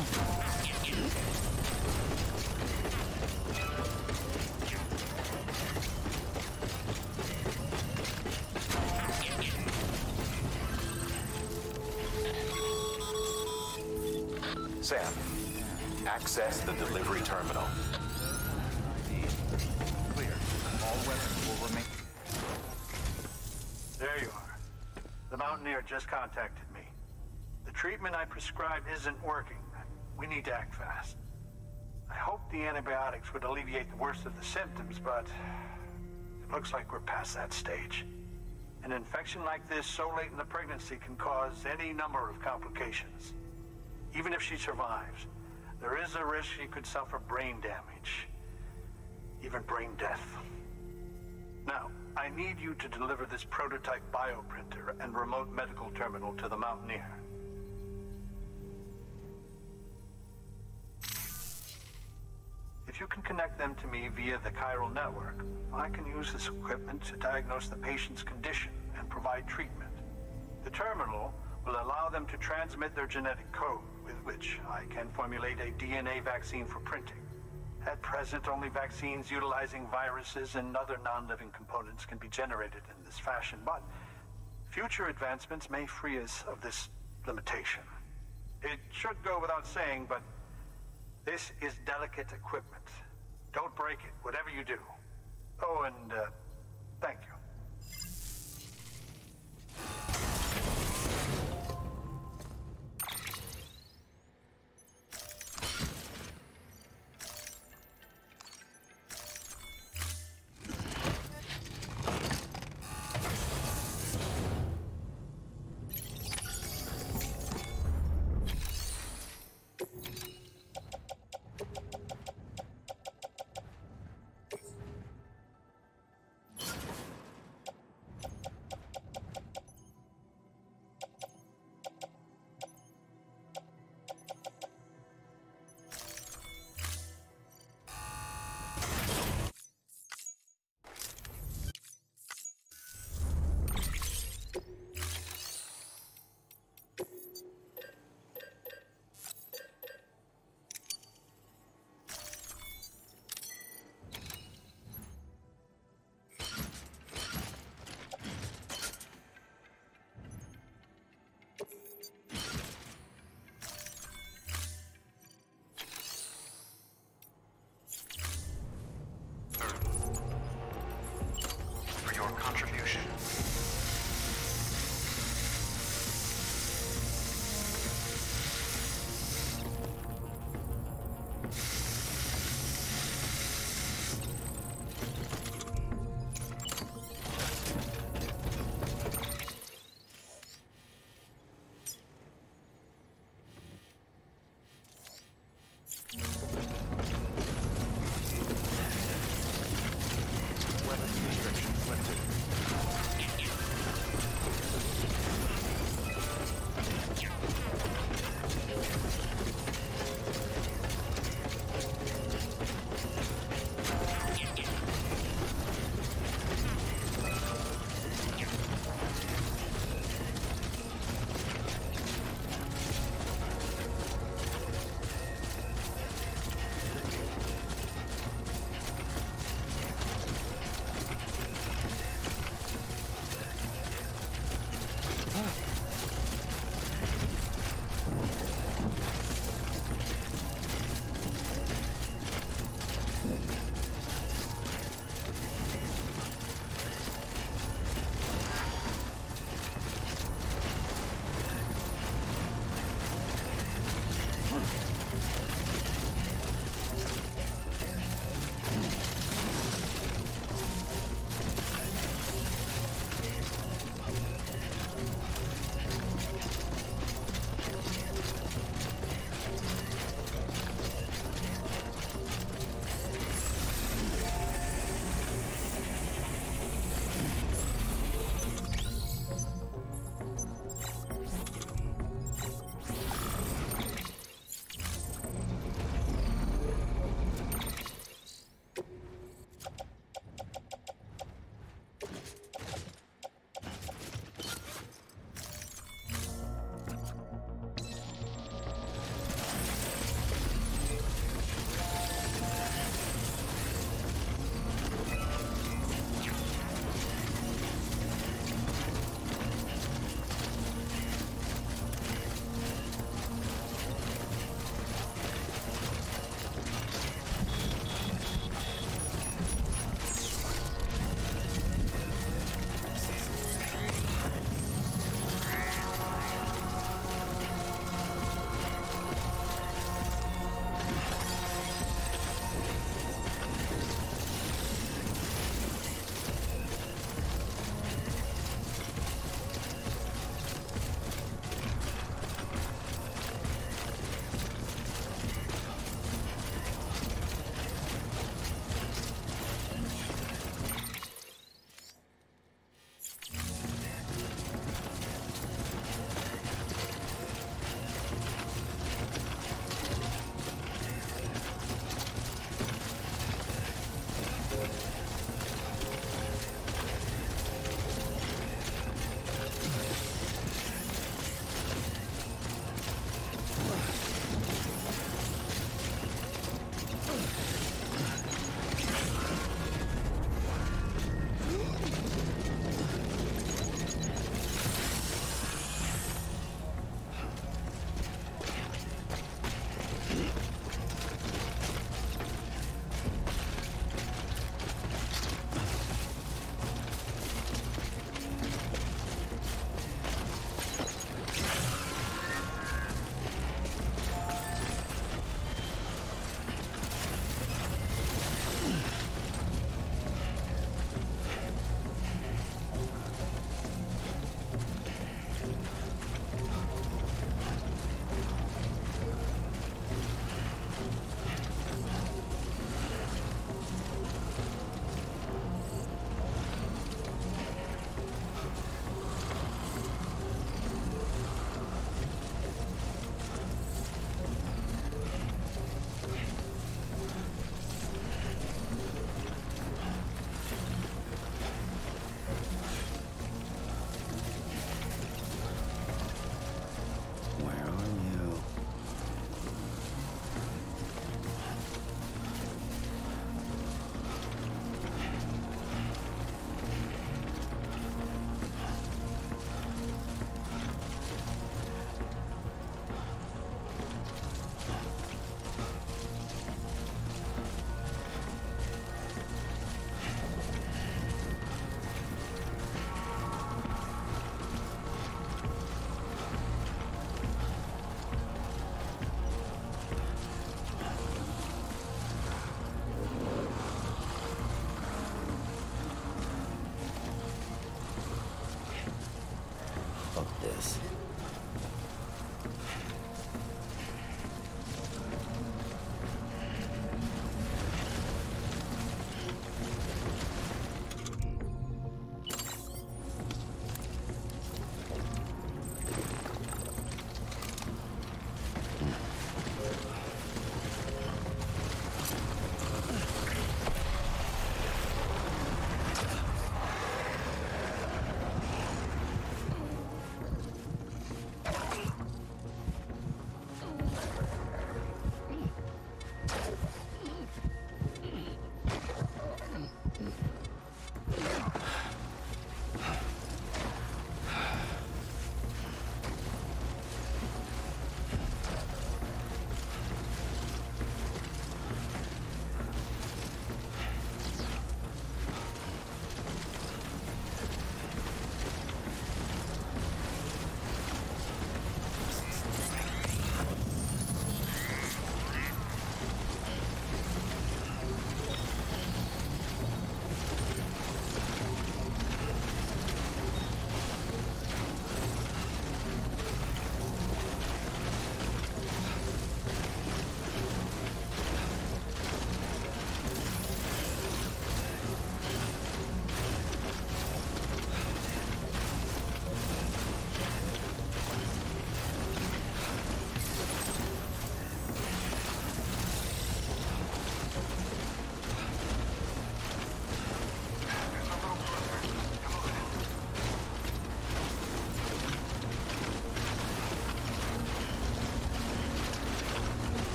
Sam, access the delivery terminal. Clear. All weapons will remain. There you are. The Mountaineer just contacted me. The treatment I prescribed isn't working. We need to act fast. I hoped the antibiotics would alleviate the worst of the symptoms, but it looks like we're past that stage. An infection like this so late in the pregnancy can cause any number of complications. Even if she survives, there is a risk she could suffer brain damage, even brain death. Now, I need you to deliver this prototype bioprinter and remote medical terminal to the Mountaineer. If you can connect them to me via the chiral network, I can use this equipment to diagnose the patient's condition and provide treatment. The terminal will allow them to transmit their genetic code, with which I can formulate a DNA vaccine for printing. At present, only vaccines utilizing viruses and other non-living components can be generated in this fashion, but future advancements may free us of this limitation. It should go without saying, but this is delicate equipment. Don't break it, whatever you do. Oh, and thank you.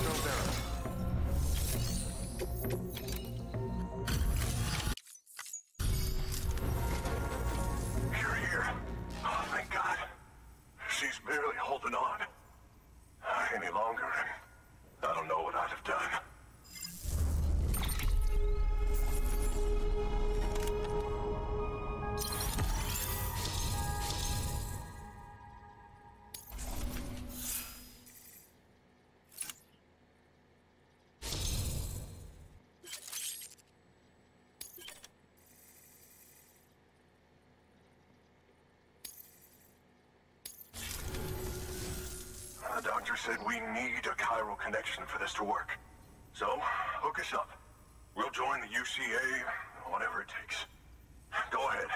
Cargo verified. You're here. Oh, thank God. She's barely holding on. Any longer, and I don't know what I'd have done. The doctor said we need a chiral connection for this to work. So, hook us up. We'll join the UCA, whatever it takes. Go ahead.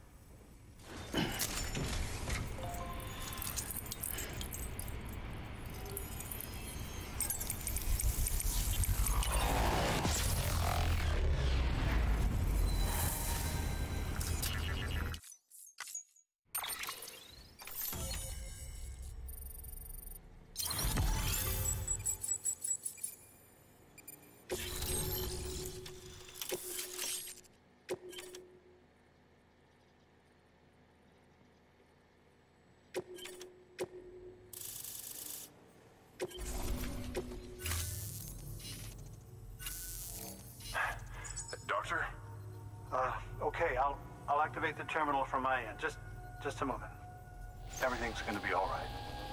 Doctor? Okay, I'll activate the terminal from my end. Just a moment. Everything's gonna be all right.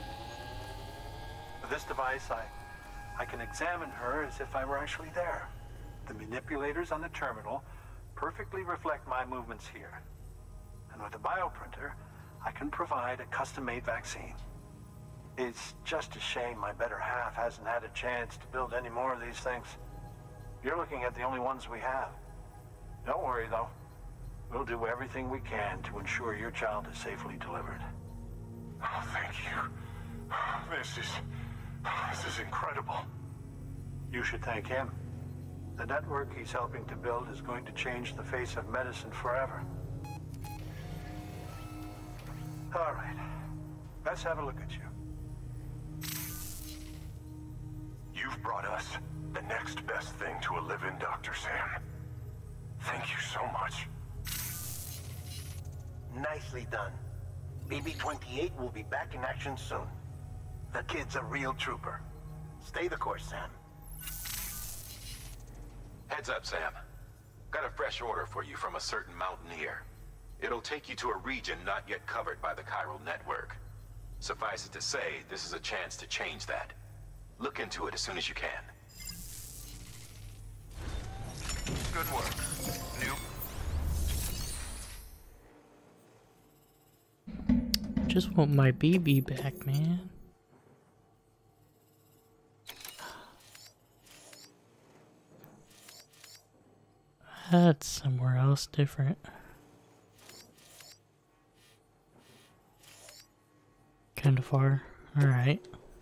With this device, I can examine her as if I were actually there. The manipulators on the terminal perfectly reflect my movements here. And with the bioprinter, I can provide a custom-made vaccine. It's just a shame my better half hasn't had a chance to build any more of these things. You're looking at the only ones we have. Don't worry, though. We'll do everything we can to ensure your child is safely delivered. Oh, thank you. This is incredible. You should thank him. The network he's helping to build is going to change the face of medicine forever. All right. Let's have a look at you. You've brought us the next best thing to a living Dr. Sam. Thank you so much. Nicely done. BB-28 will be back in action soon. The kid's a real trooper. Stay the course, Sam. Heads up, Sam. Got a fresh order for you from a certain mountaineer. It'll take you to a region not yet covered by the chiral network. Suffice it to say, this is a chance to change that. Look into it as soon as you can. Good work. New. Just want my BB back, man. That's somewhere else different. Kind of far. Alright.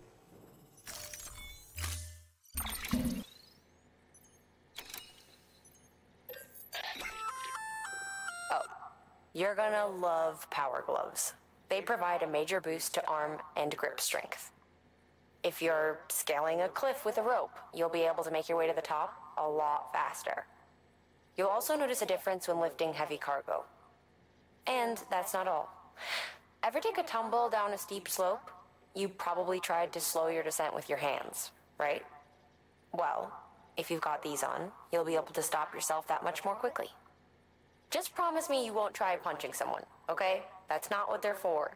Oh, you're gonna love Power Gloves. They provide a major boost to arm and grip strength. If you're scaling a cliff with a rope, you'll be able to make your way to the top a lot faster. You'll also notice a difference when lifting heavy cargo. And that's not all. Ever take a tumble down a steep slope? You probably tried to slow your descent with your hands, right? Well, if you've got these on, you'll be able to stop yourself that much more quickly. Just promise me you won't try punching someone, okay? That's not what they're for.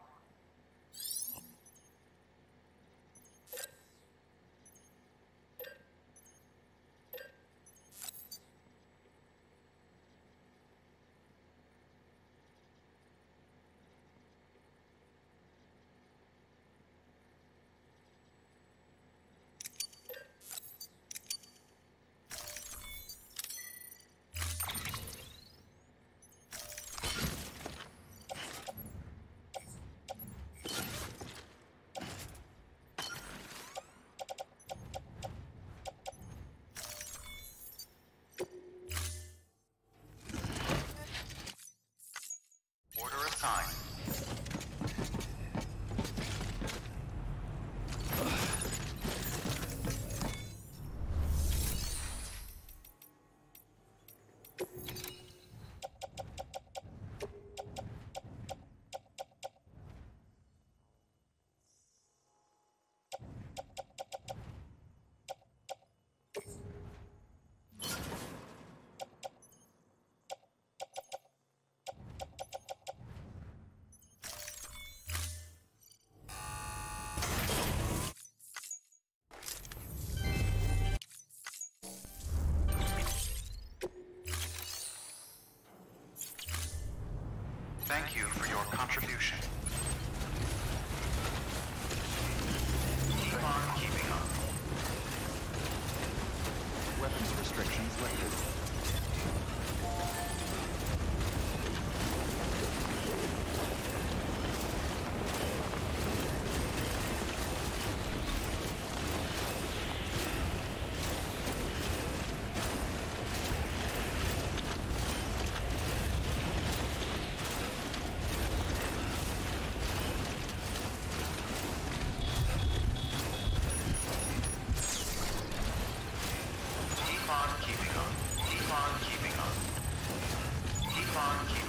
Thank you for your contribution. Keep on keeping up. Weapons restrictions lifted. Keep on keeping up. Keep on keeping up. Keep on keeping up.